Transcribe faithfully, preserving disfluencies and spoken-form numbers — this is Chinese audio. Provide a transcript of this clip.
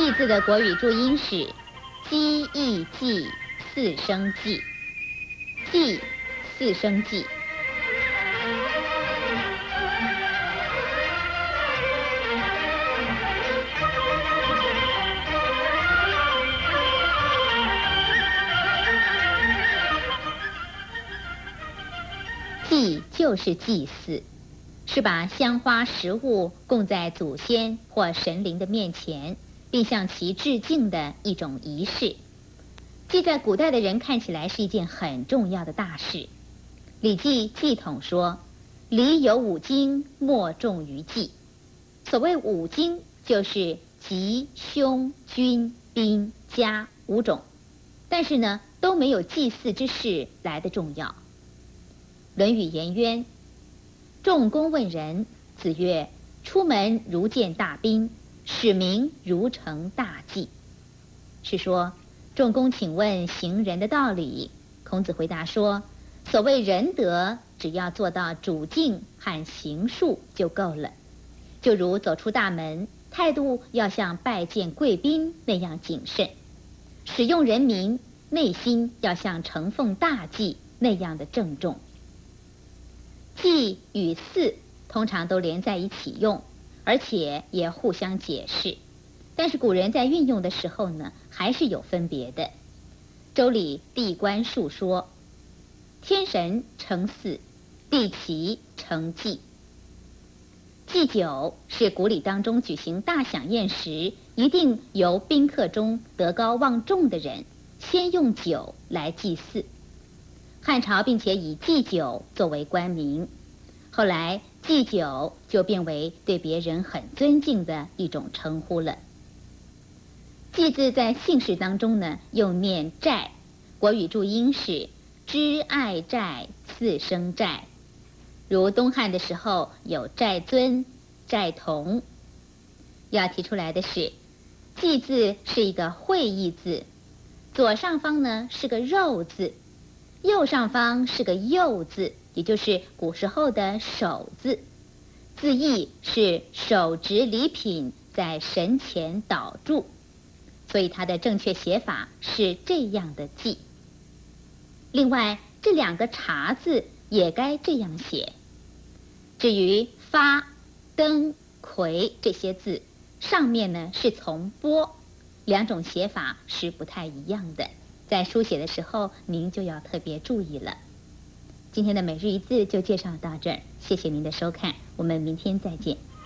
祭字的国语注音是鸡、义、祭四声祭，祭四声祭。祭就是祭祀，是把香花食物供在祖先或神灵的面前，并向其致敬的一种仪式。祭在古代的人看起来是一件很重要的大事。《礼记·祭统》说：“礼有五经，莫重于祭。”所谓五经，就是吉、凶、君、兵、家五种，但是呢，都没有祭祀之事来得重要。《论语·颜渊》：“仲弓问仁，子曰：出门如见大宾，使民如承大祭。”是说仲弓请问行仁的道理，孔子回答说：所谓仁德，只要做到主敬和行术就够了。就如走出大门，态度要像拜见贵宾那样谨慎；使用人民，内心要像承奉大祭那样的郑重。祭与祀通常都连在一起用，而且也互相解释，但是古人在运用的时候呢，还是有分别的。周礼地官述说：天神称祀，地旗称祭。祭酒是古礼当中举行大享宴时，一定由宾客中德高望重的人先用酒来祭祀。汉朝并且以祭酒作为官名，后来祭酒就变为对别人很尊敬的一种称呼了。祭字在姓氏当中呢，又念寨，国语注音是知爱寨四声寨。如东汉的时候有寨尊、寨童。要提出来的是，祭字是一个会意字，左上方呢是个肉字，右上方是个右字，也就是古时候的手字，字义是手执礼品在神前祷祝，所以它的正确写法是这样的祭。另外这两个茶字也该这样写。至于发、登、魁这些字，上面呢是从波，两种写法是不太一样的，在书写的时候您就要特别注意了。今天的每日一字就介绍到这儿，谢谢您的收看，我们明天再见。